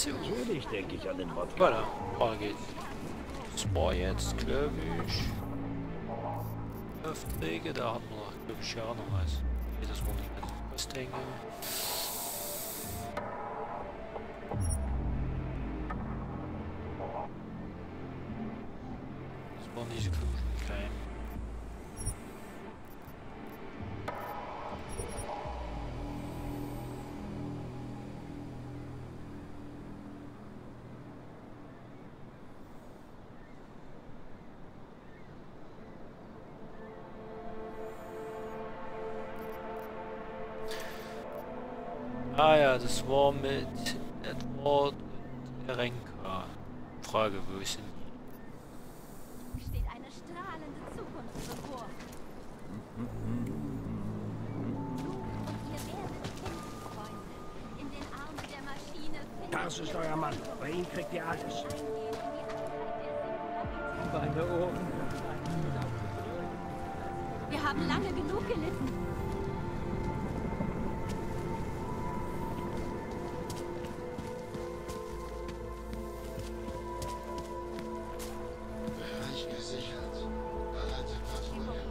So. Natürlich denke ich an den Wodka. Voilà, weiter geht's. Das war jetzt, glaube ich, Aufträge. Da hatten wir noch, glaube ich, ja noch was. Nee, das war nicht ganz Postdinge. Das war nicht so klein. Ah ja, das war mit Edward und Erenka. Frage, wo sind die? Steht eine strahlende Zukunft bevor. Du und ihr werdet Kindsfreunde in den Armen der Maschine finden. Das ist euer Mann. Bei ihm kriegt ihr alles. Meine Ohren. Wir haben lange genug gelitten. Bereich gesichert. Bereite Patrouille.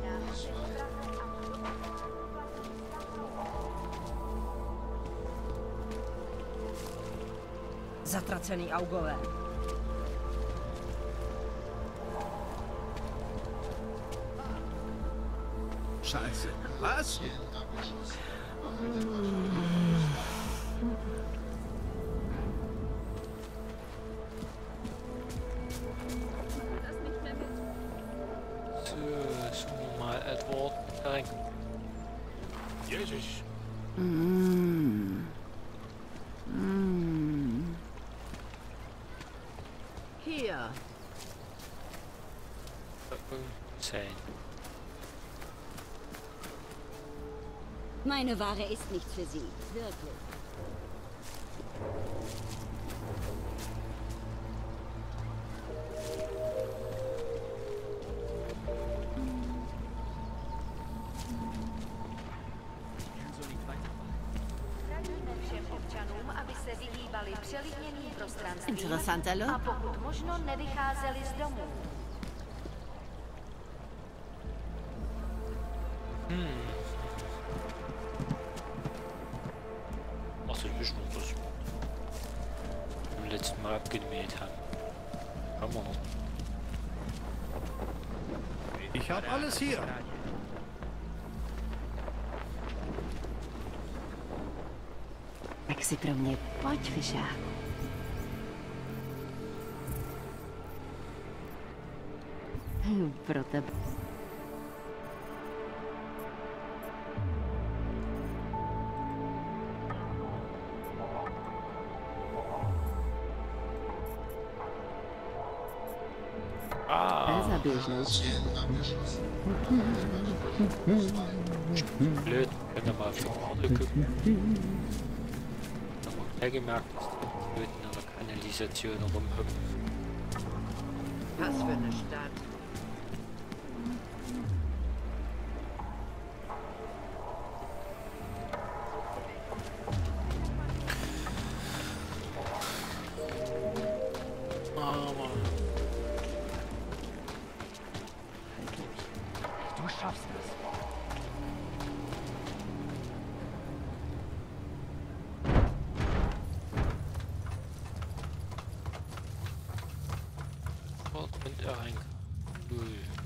Zatracený augové. Scheiße. Was? So, suchen wir mal Edward und Erenka. Jesus. Hier. Sein. Meine Ware ist nichts für Sie. Wirklich. Radíme všem občanům, aby se vyhýbali přelidněným prostranstvím Interessante a Lo. pokud možno nevycházeli z domů. Ach, das ist noch das. Beim letzten Mal abgemäht haben. Haben wir noch. Ich hab alles hier. Tak si pro mě pojď, Fišáku. Pro tebe. Ah, Za běžnou. Zielen abgeschlossen. blöd. Können wir mal auf die Karte gucken. Haben wir gleich gemerkt, dass die Blöden in der Kanalisation rumhüpfen. Was für eine Stadt. Aber Du schaffst es. Fort und Erenka. Cool.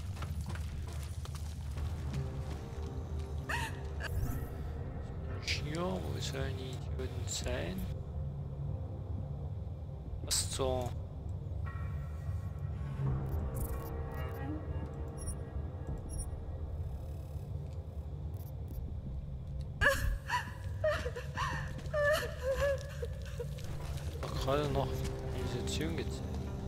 Hier, wo sollen die Idioten sein? Was zur... Doch gerade noch Organisation gezeigt.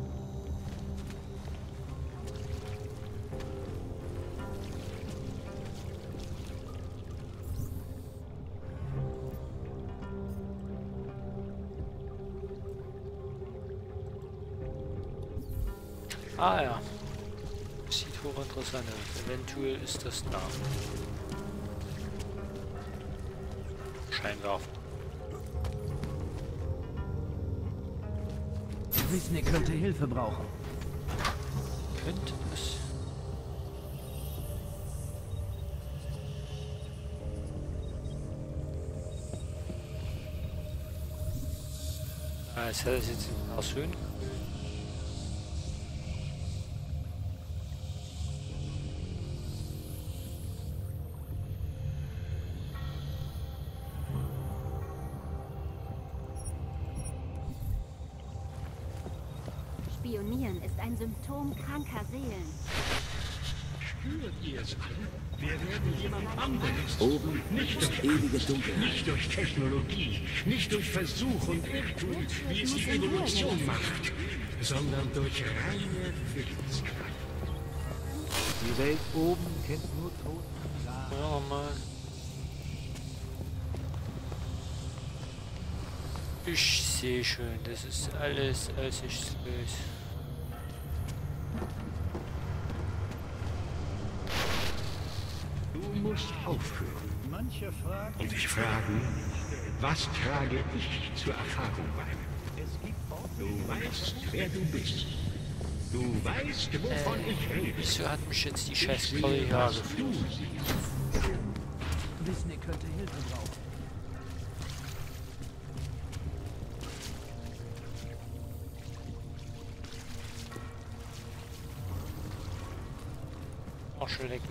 Ah ja. Sieht hochinteressant aus. Eventuell ist das da. Scheinwerfer. Wisnik könnte Hilfe brauchen. Könnte es. Ah, jetzt hat er es jetzt aus Höhen. Spionieren ist ein Symptom kranker Seelen. Spürt ihr es alle? Wir werden jemand anderes. Oben nicht durch ewige Dunkelheit. Nicht durch Technologie, nicht durch Versuch und Irrtum, wie es die Evolution macht, sondern durch reine Willenskraft. Die Welt oben kennt nur Tod. Ja, mal. Ich sehe schon, das ist alles aussichtslos. Du musst aufhören Manche fragen, und dich fragen, was trage ich zur Erfahrung bei? es gibt Orte, Du weißt, wer du bist. Du weißt, wovon ich rede. Wieso hat mich jetzt die scheiß Ich sehe, Trolle hier was geführt? du siehst. Wisnik könnte Hilfe brauchen. Arsch lecken.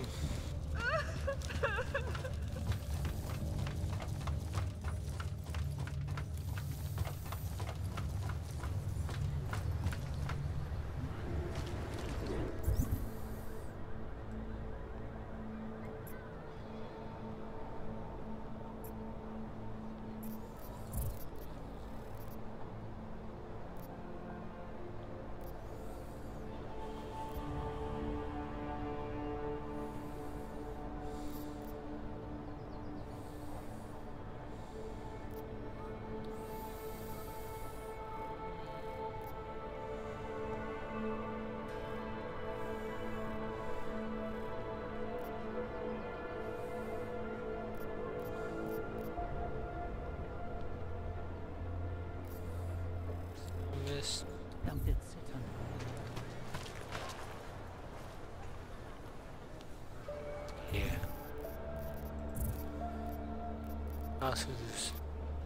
Mist. Verdammte Zittern. Hier. Ach so, das ist.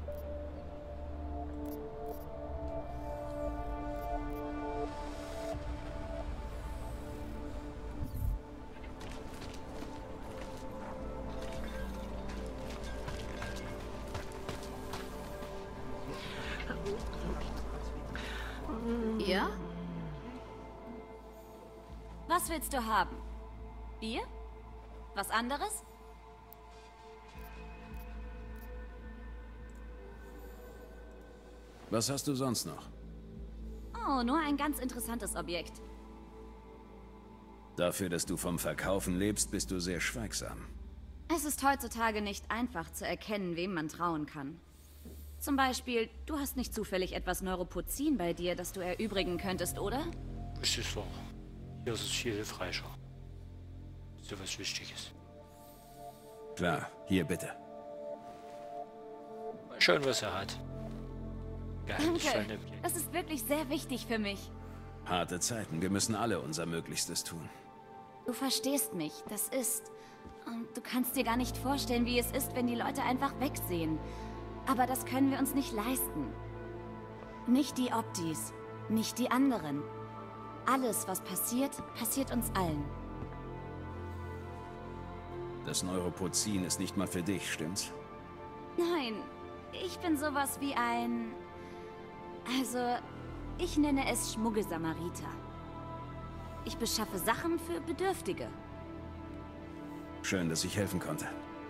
Ja? Was willst du haben? Bier? Was anderes? Was hast du sonst noch? Oh, nur ein ganz interessantes Objekt. Dafür, dass du vom Verkaufen lebst, bist du sehr schweigsam. Es ist heutzutage nicht einfach zu erkennen, wem man trauen kann. Zum Beispiel, du hast nicht zufällig etwas Neuropozin bei dir, das du erübrigen könntest, oder? Das ist doch. Hier ist es viel hilfreicher. So was Wichtiges. Klar, hier bitte. Mal schauen, was er hat. Danke. Das ist wirklich sehr wichtig für mich. Harte Zeiten, wir müssen alle unser Möglichstes tun. Du verstehst mich, das ist... Und du kannst dir gar nicht vorstellen, wie es ist, wenn die Leute einfach wegsehen. Aber das können wir uns nicht leisten. Nicht die Optis, nicht die anderen. Alles, was passiert, passiert uns allen. Das Neuropozin ist nicht mal für dich, stimmt's? Nein, ich bin sowas wie ein... Also, ich nenne es Schmuggelsamariter. Ich beschaffe Sachen für Bedürftige. Schön, dass ich helfen konnte.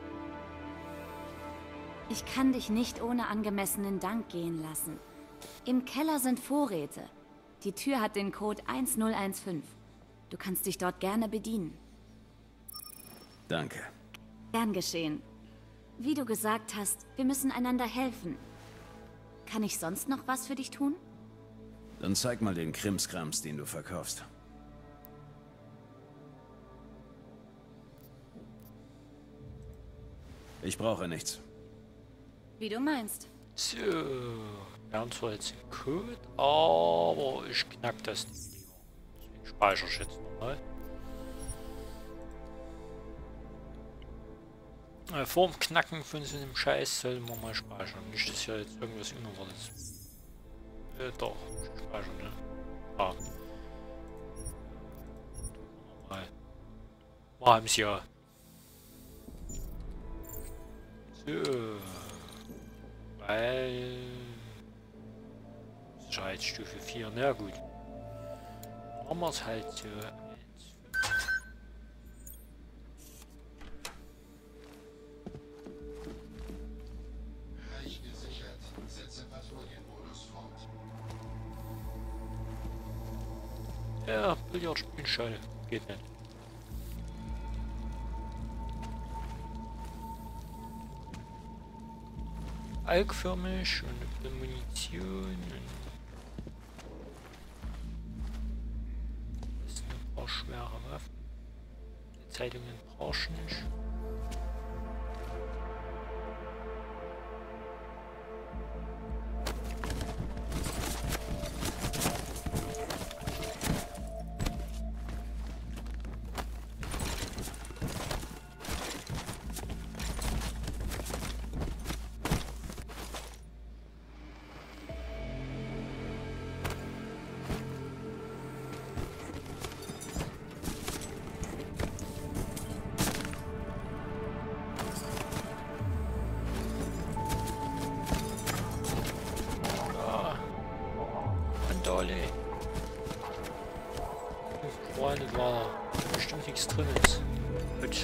Ich kann dich nicht ohne angemessenen Dank gehen lassen. Im Keller sind Vorräte. Die Tür hat den Code 1015. Du kannst dich dort gerne bedienen. Danke. Gern geschehen. Wie du gesagt hast, wir müssen einander helfen. Kann ich sonst noch was für dich tun? Dann zeig mal den Krimskrams, den du verkaufst. Ich brauche nichts. Wie du meinst. So, wir haben zwar jetzt den Code, aber ich knack das Ding lieber. Deswegen speichere ich jetzt nochmal. Vor dem Knacken von so einem Scheiß sollte man mal speichern. Nicht, dass ja jetzt irgendwas Unerwartetes. Doch, speichern, ne? Ah. Mal. Wir haben es ja. So. Weil... Sicherheitsstufe 4, na gut. Machen wir es halt so. Bereich gesichert. Setze Patrouillenmodus fort. Ja, Billard spielen Scheiße. Geht nicht. Alkförmig und eine Munition und das sind ein paar schwere Waffen. Die Zeitungen brauchst du nicht. Alle. Freunde, war bestimmt nichts drin ist. Gut.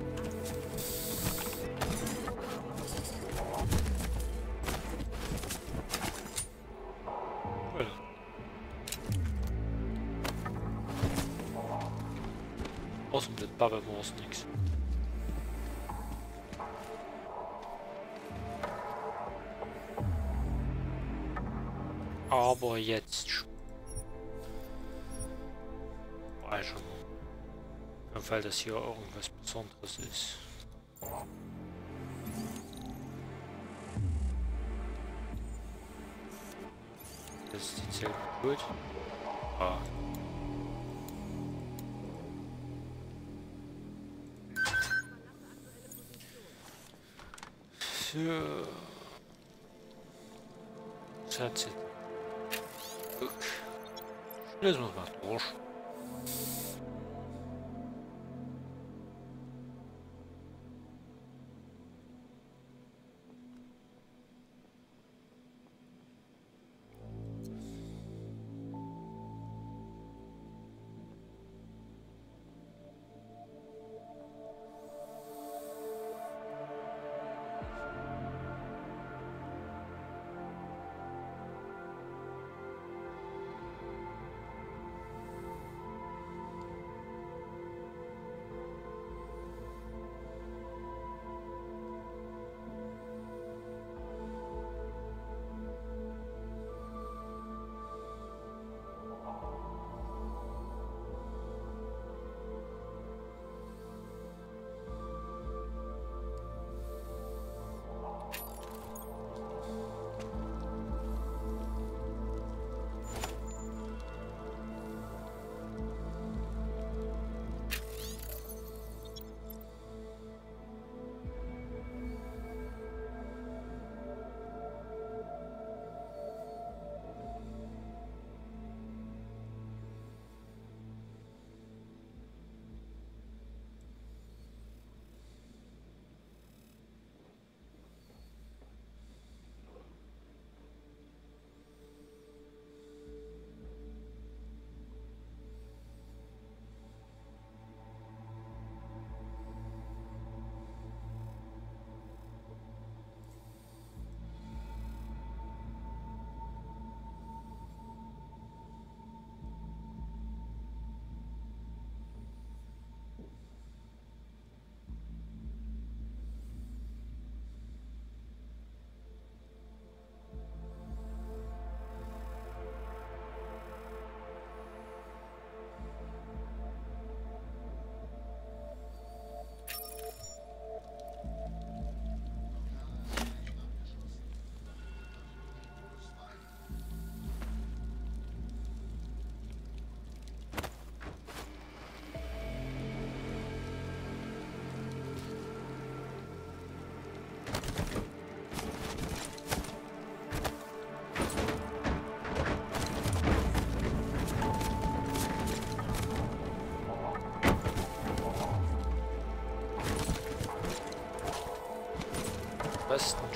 Cool. Außer mit Bubble war es nichts. Aber jetzt schon. Weiß schon mal. Weil das hier irgendwas Besonderes ist. Das ist die Zelle gut. Ah. So. Das hat sie. Lesen wir mal durch.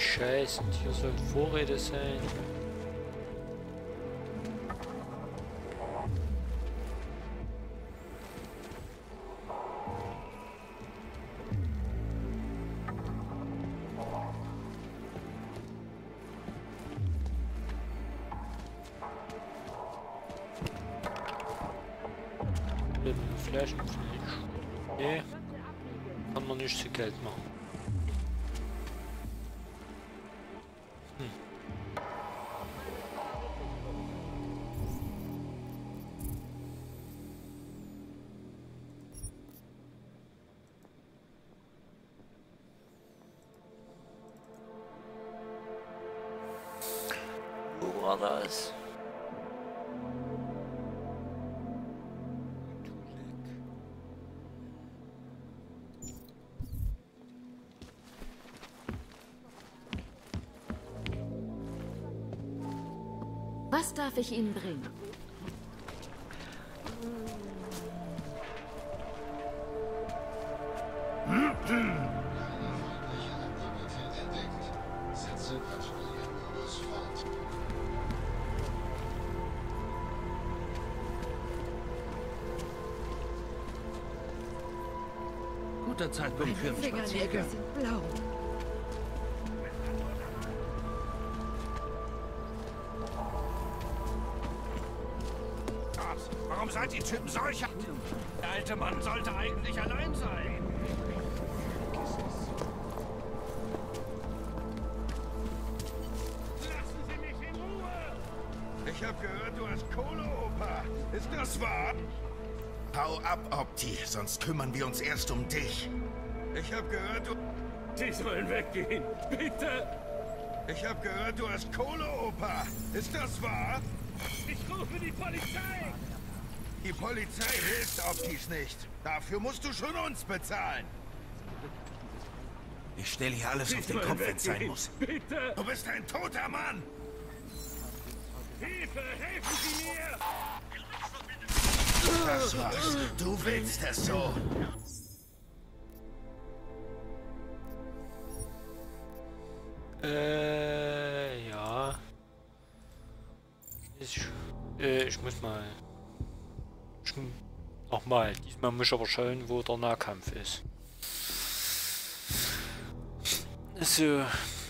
Scheiße, und hier sollen Vorräte sein. Flaschenfleisch. Nee, kann man nicht zu Geld machen. Wo war das? Was darf ich Ihnen bringen? Setze Patrouillenmodus fort. Guter Zeitpunkt für einen Fingernägel Spaziergang. sind blau. Warum seid ihr Typen solcher? Der alte Mann sollte eigentlich allein sein. Lassen Sie mich in Ruhe! Ich hab gehört, du hast Kohle, Opa. Ist das wahr? Hau ab, Opti, sonst kümmern wir uns erst um dich. Ich hab gehört, du... Sie sollen weggehen. Bitte! Ich hab gehört, du hast Kohle, Opa. Ist das wahr? Ich rufe die Polizei! Die Polizei hilft Optis nicht. Dafür musst du schon uns bezahlen. Ich stelle hier alles auf den Kopf, wenn es sein muss. Bitte! Du bist ein toter Mann! Hilfe! Helfen Sie mir! Das war's. Du willst es so. Ja. Ich muss mal... Nochmal. Diesmal muss ich aber schauen, wo der Nahkampf ist. So.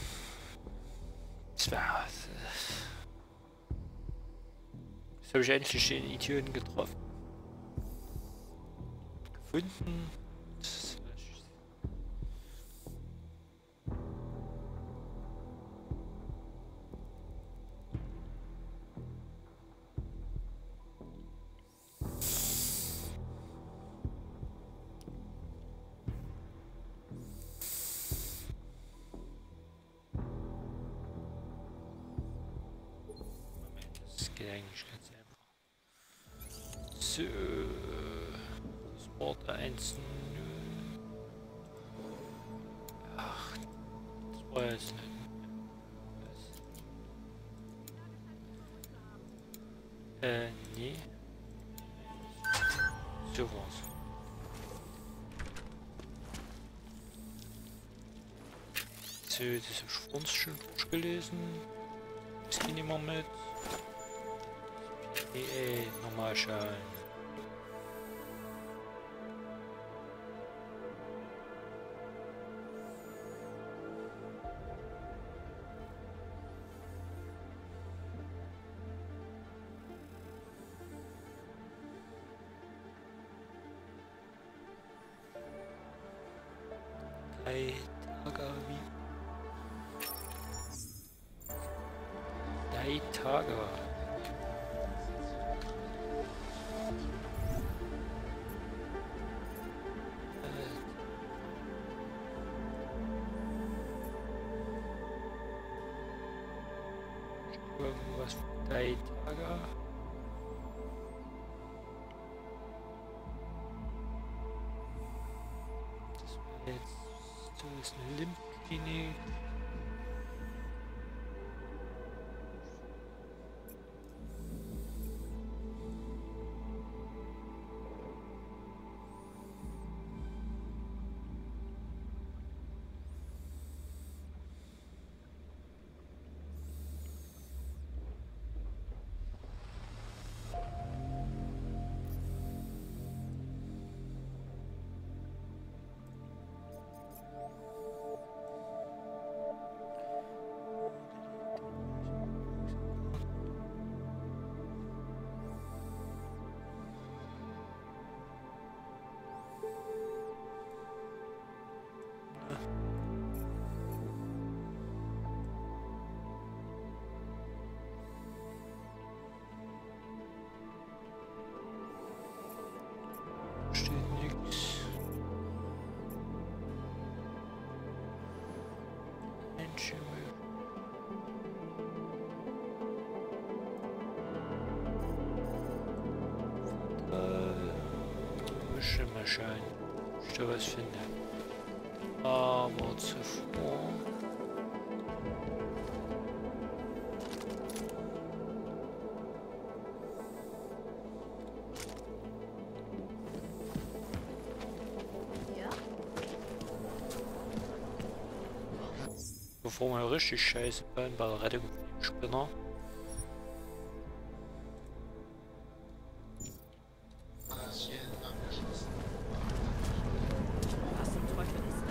Jetzt habe ich endlich den Idioten getroffen. Gefunden. Das geht eigentlich ganz einfach. So. Das Wort 1. Ach, das war jetzt nicht. Nee. So war's. So, das habe ich vor uns schon durchgelesen. Das geht nicht mehr mit. Nochmal schauen. Drei Tage wie. 3 Tage. Irgendwas für 3 Tage. Das wäre jetzt. So ist eine Limp-Klinik. bestimmt mal schauen, ob ich da was finde. Aber zuvor... Bevor wir richtig scheiße bauen bei der Rettung von dem Spinner. Was zum Teufel ist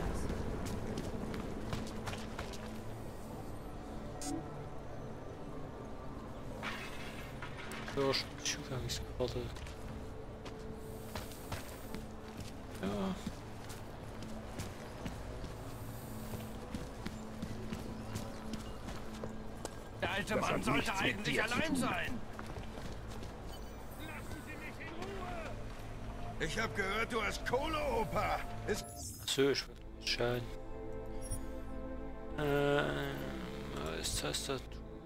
das? Ja, Zugangskarte. Ja. Der alte Mann sollte eigentlich allein sein. Lassen Sie mich in Ruhe! Ich habe gehört, du hast Kohle, Opa. Ist So, ich will schauen. Wo ist Tastatur?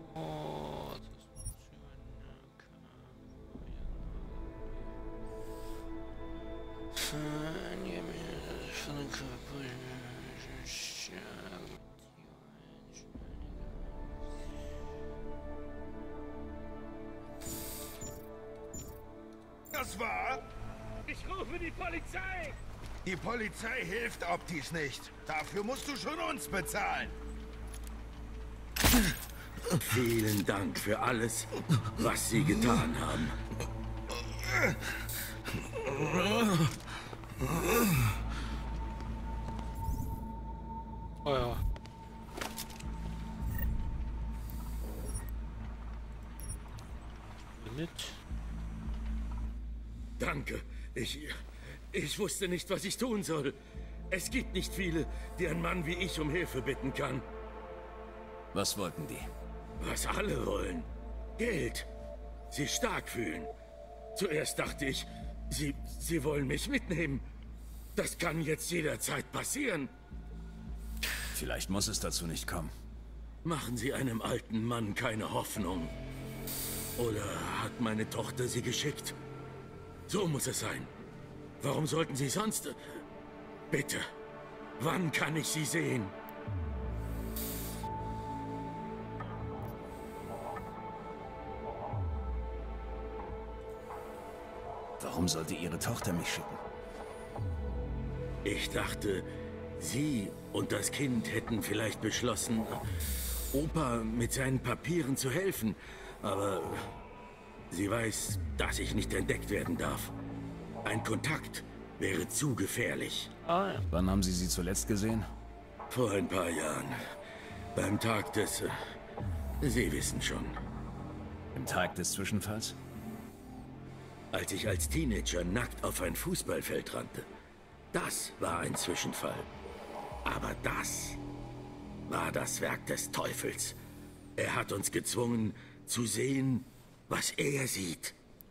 das wahr? Ich rufe die Polizei! Die Polizei hilft Optis nicht. Dafür musst du schon uns bezahlen. Vielen Dank für alles, was Sie getan haben. Oh ja. Mit. Danke. Ich wusste nicht, was ich tun soll. Es gibt nicht viele, die ein Mann wie ich um Hilfe bitten kann. Was wollten die? Was alle wollen. Geld. Sie stark fühlen. Zuerst dachte ich, sie wollen mich mitnehmen. Das kann jetzt jederzeit passieren. Vielleicht muss es dazu nicht kommen. Machen Sie einem alten Mann keine Hoffnung. Oder hat meine Tochter sie geschickt? So muss es sein. Warum sollten Sie sonst... Bitte, wann kann ich Sie sehen? Warum sollte Ihre Tochter mich schicken? Ich dachte, Sie und das Kind hätten vielleicht beschlossen, Opa mit seinen Papieren zu helfen. Aber sie weiß, dass ich nicht entdeckt werden darf. Ein Kontakt wäre zu gefährlich. Ah ja. Wann haben Sie sie zuletzt gesehen? Vor ein paar Jahren. Beim Tag des... Sie wissen schon. Im Tag des Zwischenfalls? Als ich als Teenager nackt auf ein Fußballfeld rannte. Das war ein Zwischenfall. Aber das war das Werk des Teufels. Er hat uns gezwungen, zu sehen, was er sieht.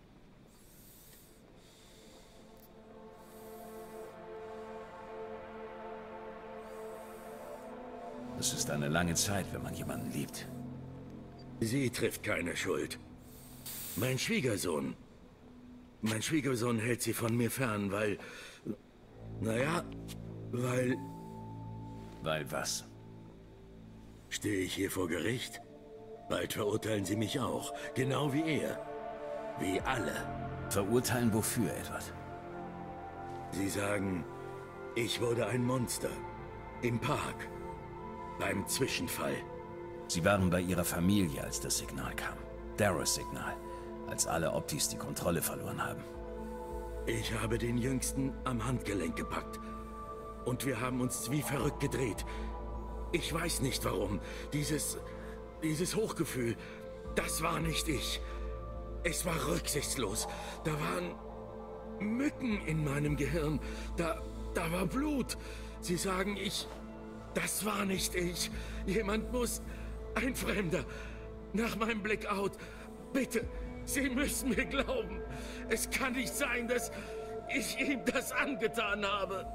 Es ist eine lange Zeit, wenn man jemanden liebt. Sie trifft keine Schuld. Mein Schwiegersohn hält sie von mir fern, weil... Naja, weil... Weil was? Stehe ich hier vor Gericht? Bald verurteilen sie mich auch, genau wie er. Wie alle. Verurteilen wofür, Edward? Sie sagen, ich wurde ein Monster. Im Park. Beim Zwischenfall. Sie waren bei Ihrer Familie, als das Signal kam. Darrows Signal. Als alle Optis die Kontrolle verloren haben. Ich habe den Jüngsten am Handgelenk gepackt. Und wir haben uns wie verrückt gedreht. Ich weiß nicht warum. Dieses Hochgefühl, das war nicht ich. Es war rücksichtslos. Da waren Mücken in meinem Gehirn. Da war Blut. Sie sagen, das war nicht ich. Jemand muss... Ein Fremder. Nach meinem Blackout. Bitte, Sie müssen mir glauben. Es kann nicht sein, dass ich ihm das angetan habe.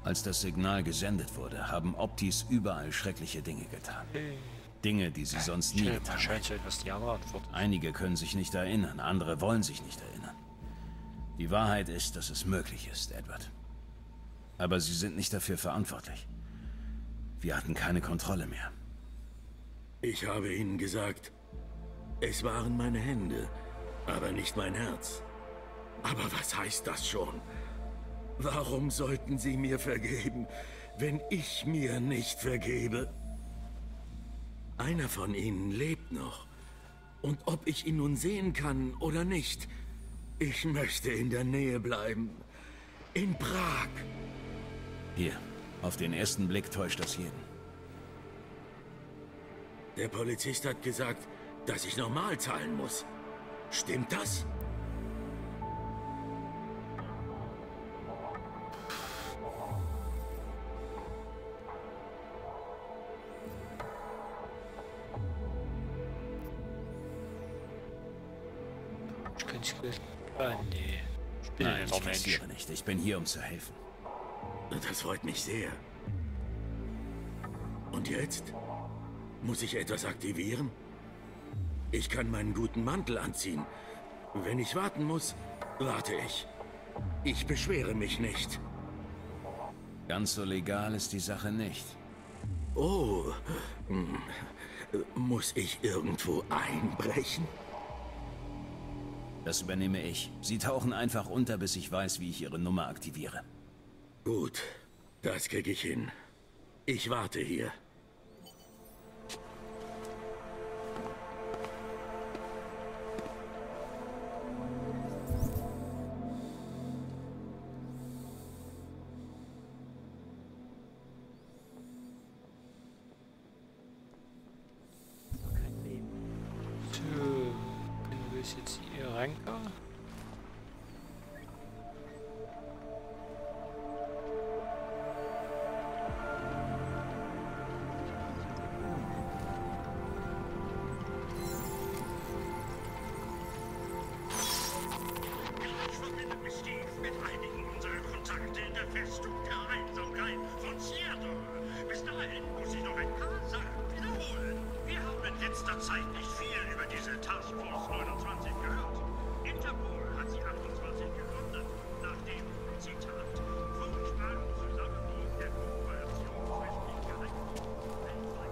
Als das Signal gesendet wurde, haben Optis überall schreckliche Dinge getan. Dinge, die sie sonst nie getan haben. Einige können sich nicht erinnern, andere wollen sich nicht erinnern. Die Wahrheit ist, dass es möglich ist, Edward. Aber sie sind nicht dafür verantwortlich. Wir hatten keine Kontrolle mehr. Ich habe ihnen gesagt, es waren meine Hände, aber nicht mein Herz. Aber was heißt das schon? Warum sollten sie mir vergeben, wenn ich mir nicht vergebe? Einer von ihnen lebt noch. Und ob ich ihn nun sehen kann oder nicht, ich möchte in der Nähe bleiben. In Prag. Hier, auf den ersten Blick täuscht das jeden. Der Polizist hat gesagt, dass ich normal zahlen muss. Stimmt das? Nee. Ich bin Nein, ein ich Mensch. kassiere nicht. Ich bin hier, um zu helfen. Das freut mich sehr. Und jetzt? Muss ich etwas aktivieren? Ich kann meinen guten Mantel anziehen. Wenn ich warten muss, warte ich. Ich beschwere mich nicht. Ganz so legal ist die Sache nicht. Oh, muss ich irgendwo einbrechen? Das übernehme ich. Sie tauchen einfach unter, bis ich weiß, wie ich Ihre Nummer aktiviere. Gut, das kriege ich hin. Ich warte hier. Jetzt hier reinkommen. Ich verbinde mich Steve mit einigen unserer Kontakte in der Festung der Einsamkeit von Seattle. Bis dahin muss ich noch ein paar Sachen wiederholen. Wir haben in letzter Zeit nicht viel über diese Taskforce 29 gehört. Interpol hat sie 28 gegründet, nachdem, Zitat, furchtbaren Zusammenbruch der Kooperation zwischen den Geheimdiensten weltweit.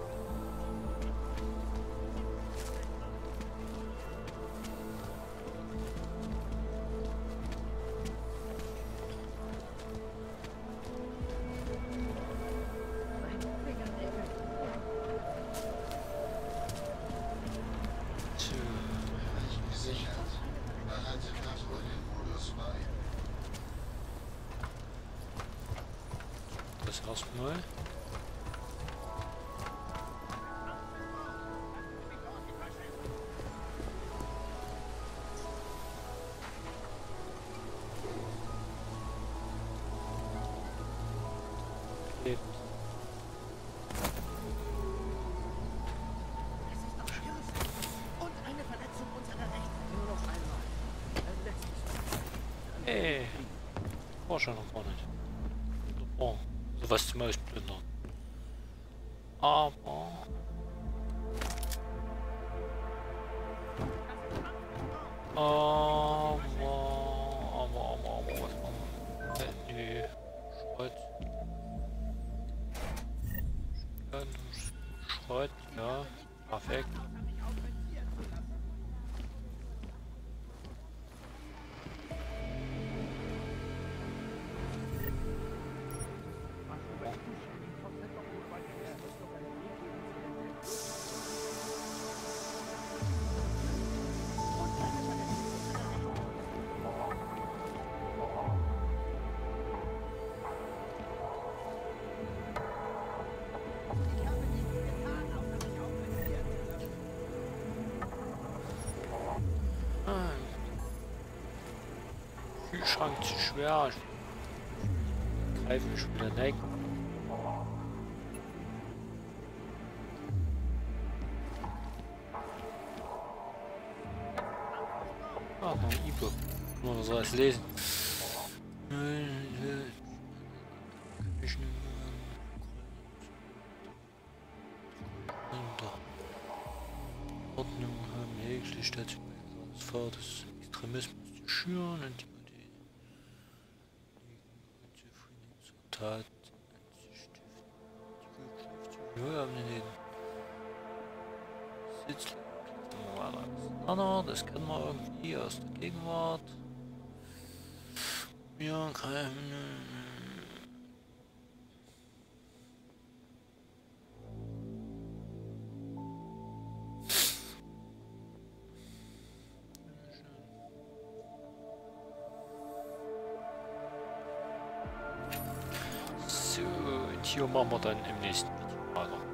Gesichert. Behalte Patrouillenmodus bei. Das erstmal. Okay. Hey, war schon noch gar nicht. Oh, sowas zum Beispiel noch. Aber was machen wir? Nee, Schrott. Schrott, ja, perfekt. Kühlschrank zu schwer. Greifen wir schon wieder weg. Ah, noch ein E-Book. Nur so als lesen. Ich Stadt des Vaters Extremismus zu schüren und die unzufriedenen zur Tat anzustiften. Die Geschäftsführung Sitz das kennen wir irgendwie aus der Gegenwart. Ja, kein. So, und hier machen wir dann im nächsten Video weiter.